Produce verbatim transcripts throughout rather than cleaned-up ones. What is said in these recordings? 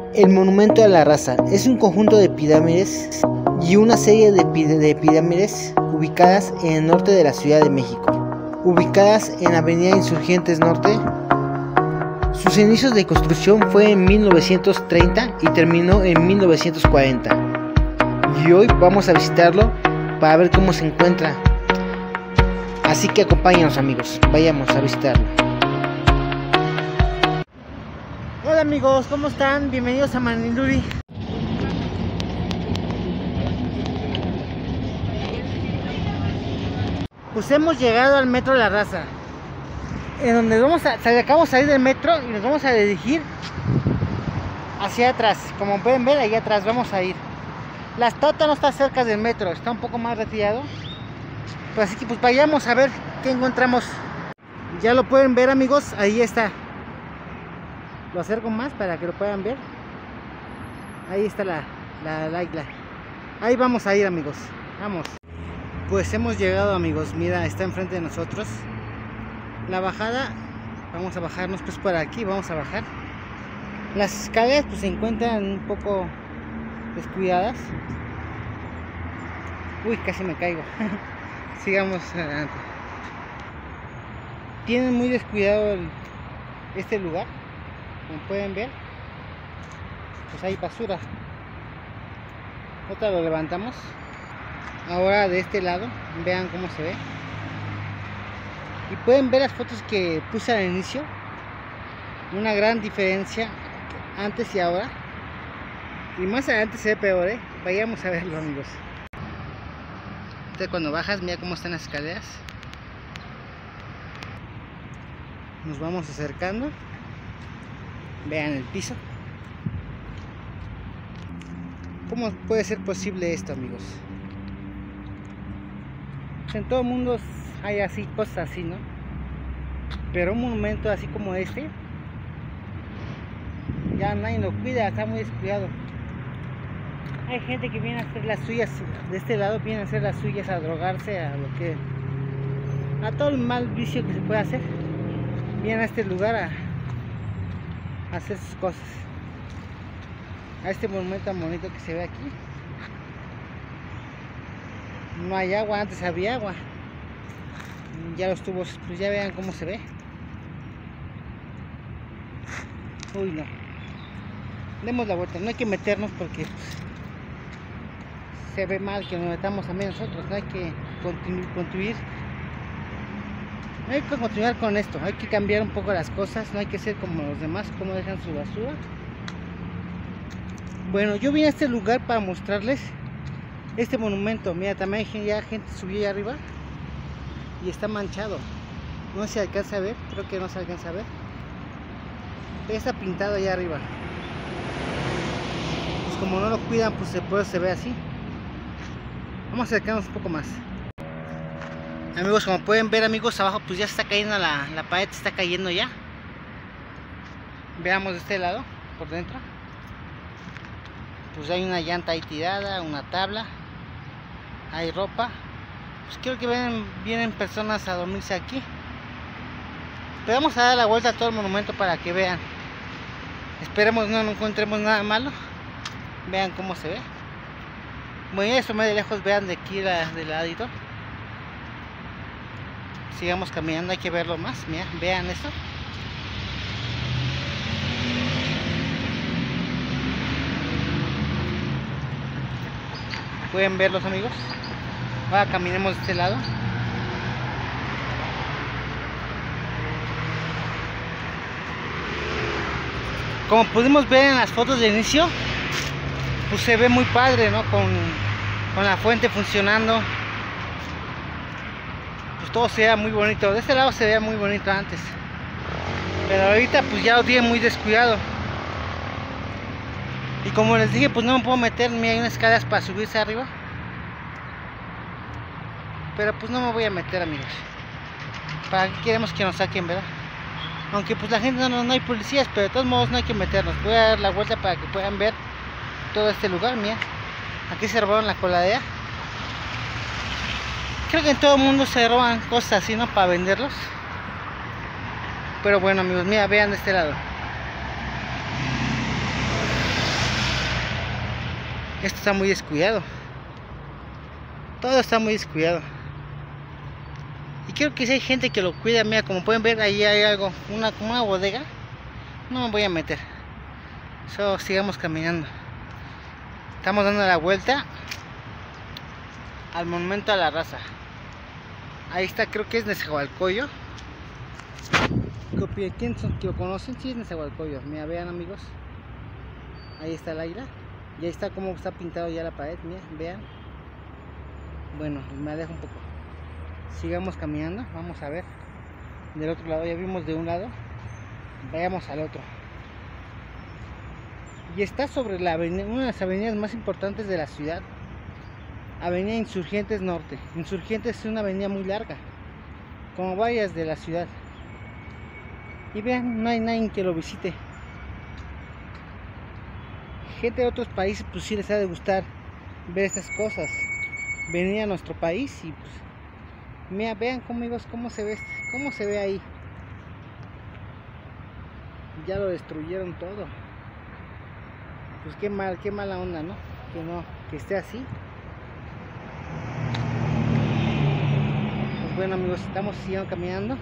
El Monumento a la Raza es un conjunto de pirámides y una serie de, de pirámides ubicadas en el norte de la Ciudad de México, ubicadas en Avenida Insurgentes Norte. Sus inicios de construcción fue en mil novecientos treinta y terminó en mil novecientos cuarenta. Y hoy vamos a visitarlo para ver cómo se encuentra. Así que acompáñanos, amigos, vayamos a visitarlo. Hola amigos, ¿cómo están? Bienvenidos a Maniluri. Pues hemos llegado al Metro La Raza, en donde vamos a, acabamos de salir del metro y nos vamos a dirigir hacia atrás. Como pueden ver, ahí atrás vamos a ir. La estatua no está cerca del metro, está un poco más retirado. Pues así que pues vayamos a ver qué encontramos. Ya lo pueden ver, amigos, ahí está. Lo acerco más para que lo puedan ver. Ahí está la, la, la isla. Ahí vamos a ir, amigos. Vamos. Pues hemos llegado, amigos. Mira, está enfrente de nosotros. La bajada, vamos a bajarnos pues por aquí. Vamos a bajar. Las escaleras pues se encuentran un poco descuidadas. Uy, casi me caigo. Sigamos adelante. Tienen muy descuidado el, este lugar. Como pueden ver, pues hay basura. Otra lo levantamos. Ahora de este lado, vean cómo se ve. Y pueden ver las fotos que puse al inicio. Una gran diferencia antes y ahora. Y más adelante se ve peor, ¿eh? Vayamos a verlo, amigos. Entonces, cuando bajas, mira cómo están las escaleras. Nos vamos acercando. Vean el piso. ¿Cómo puede ser posible esto, amigos? En todo el mundo hay así, cosas así, ¿no? Pero un monumento así como este, ya nadie lo cuida, está muy descuidado. Hay gente que viene a hacer las suyas, de este lado viene a hacer las suyas, a drogarse, a lo que, a todo el mal vicio que se puede hacer. Vienen a este lugar a hacer sus cosas. A este monumento tan bonito que se ve aquí. No hay agua, antes había agua. Ya los tubos, pues ya vean cómo se ve. Uy, no. Demos la vuelta, no hay que meternos porque pues, se ve mal que nos metamos también nosotros. No hay que continuar, construir. No hay que continuar con esto, hay que cambiar un poco las cosas, no hay que ser como los demás, como dejan su basura. Bueno, yo vine a este lugar para mostrarles este monumento. Mira, también hay ya gente subió allá arriba y está manchado. No sé si alcanza a ver, creo que no se alcanza a ver. Está pintado allá arriba. Pues como no lo cuidan, pues después se ve así. Vamos a acercarnos un poco más. Amigos, como pueden ver, amigos, abajo pues ya está cayendo la, la pared, está cayendo ya. Veamos de este lado, por dentro. Pues hay una llanta ahí tirada, una tabla. Hay ropa. Pues creo que vienen, vienen personas a dormirse aquí. Pero vamos a dar la vuelta a todo el monumento para que vean. Esperemos no, no encontremos nada malo. Vean cómo se ve. Bueno, eso más de lejos, vean de aquí la, del ladito. Sigamos caminando, hay que verlo más. Mira, vean esto. Pueden verlos, amigos. Ahora caminemos de este lado. Como pudimos ver en las fotos de inicio, pues se ve muy padre, ¿no? Con, con la fuente funcionando. Todo se veía muy bonito. De este lado se veía muy bonito antes, pero ahorita pues ya lo tiene muy descuidado. Y como les dije, pues no me puedo meter. Mira, hay unas escaleras para subirse arriba, pero pues no me voy a meter, amigos. ¿Para qué queremos que nos saquen, verdad? Aunque pues la gente no, no hay policías, pero de todos modos no hay que meternos. Voy a dar la vuelta para que puedan ver todo este lugar. Mira, aquí se robaron la coladera. Creo que en todo el mundo se roban cosas así, ¿no? Para venderlos. Pero bueno, amigos, mira, vean de este lado. Esto está muy descuidado. Todo está muy descuidado. Y creo que si hay gente que lo cuida. Mira, como pueden ver, ahí hay algo, una, como una bodega. No me voy a meter. Solo sigamos caminando. Estamos dando la vuelta al monumento a la raza. Ahí está, creo que es Nezahualcóyotl. ¿Quién son? ¿Que lo conocen? Sí, es Nezahualcóyotl. Mira, vean, amigos. Ahí está el águila. Y ahí está como está pintado ya la pared. Mira, vean. Bueno, me alejo un poco. Sigamos caminando. Vamos a ver del otro lado. Ya vimos de un lado. Vayamos al otro. Y está sobre la avenida, una de las avenidas más importantes de la ciudad. Avenida Insurgentes Norte. Insurgentes es una avenida muy larga, como varias de la ciudad. Y vean, no hay nadie que lo visite. Gente de otros países pues sí les ha de gustar ver estas cosas, venir a nuestro país y pues mira, vean cómo, amigos, cómo se ve, cómo se ve ahí. Ya lo destruyeron todo. Pues qué mal, qué mala onda, ¿no? Que no, que esté así. Pues bueno, amigos, estamos siguiendo caminando.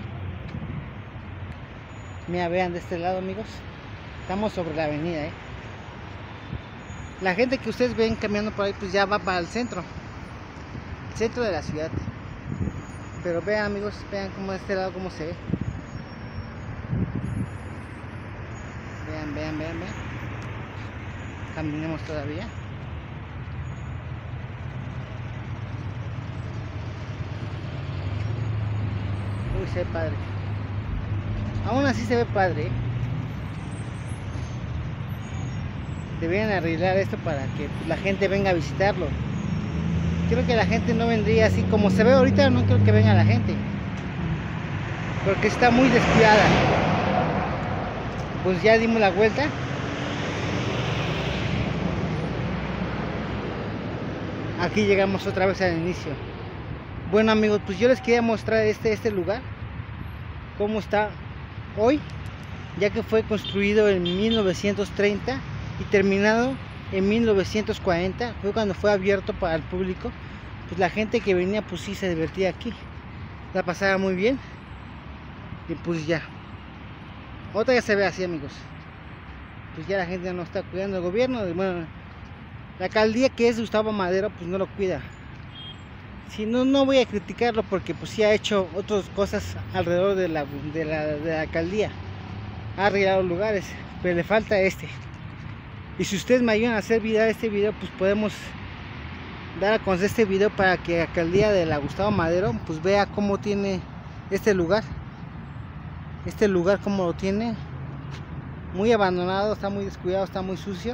Mira, vean de este lado, amigos. Estamos sobre la avenida, ¿eh? La gente que ustedes ven caminando por ahí, pues ya va para el centro. El centro de la ciudad. Pero vean, amigos, vean cómo de este lado cómo se ve. Vean, vean, vean, vean. Caminemos todavía. Uy, se ve padre. Aún así se ve padre, ¿eh? Deberían arreglar esto para que la gente venga a visitarlo. Creo que la gente no vendría así como se ve ahorita. No creo que venga la gente, porque está muy descuidada. Pues ya dimos la vuelta. Aquí llegamos otra vez al inicio. Bueno, amigos, pues yo les quería mostrar este, este lugar, cómo está hoy, ya que fue construido en mil novecientos treinta y terminado en mil novecientos cuarenta. Fue cuando fue abierto para el público. Pues la gente que venía pues sí se divertía aquí, la pasaba muy bien. Y pues ya, otra ya se ve así, amigos. Pues ya la gente no está cuidando, el gobierno, bueno, la alcaldía, que es de Gustavo Madero, pues no lo cuida. Si no, no voy a criticarlo, porque pues sí ha hecho otras cosas alrededor de la, de la, de la alcaldía. Ha arreglado lugares, pero le falta este. Y si ustedes me ayudan a hacer viral este video, pues podemos dar a conocer este video para que la alcaldía de la Gustavo Madero pues vea cómo tiene este lugar. Este lugar como lo tiene, muy abandonado, está muy descuidado, está muy sucio.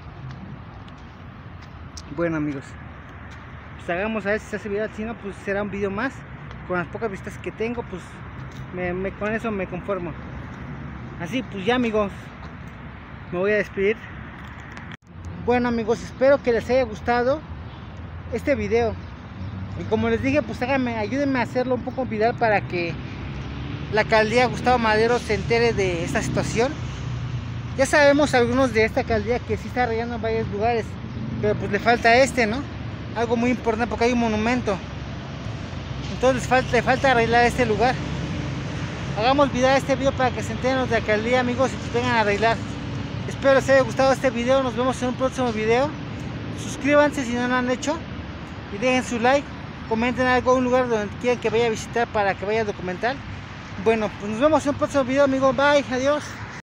Bueno, amigos, pues hagamos a ver si se hace video. Si no, pues será un video más. Con las pocas vistas que tengo, pues me, me, con eso me conformo. Así pues ya, amigos, me voy a despedir. Bueno, amigos, espero que les haya gustado este video. Y como les dije, pues háganme, ayúdenme a hacerlo un poco viral para que la alcaldía Gustavo Madero se entere de esta situación. Ya sabemos algunos de esta alcaldía que sí está arreglando en varios lugares, pero pues le falta este, ¿no? Algo muy importante, porque hay un monumento. Entonces falta, le falta arreglar este lugar. Hagamos viral este video para que se enteren los de la alcaldía, amigos, y pues vengan a arreglar. Espero les haya gustado este video. Nos vemos en un próximo video. Suscríbanse si no lo han hecho y dejen su like. Comenten algo, un lugar donde quieran que vaya a visitar para que vaya a documentar. Bueno, pues nos vemos en un próximo video, amigos. Bye, adiós.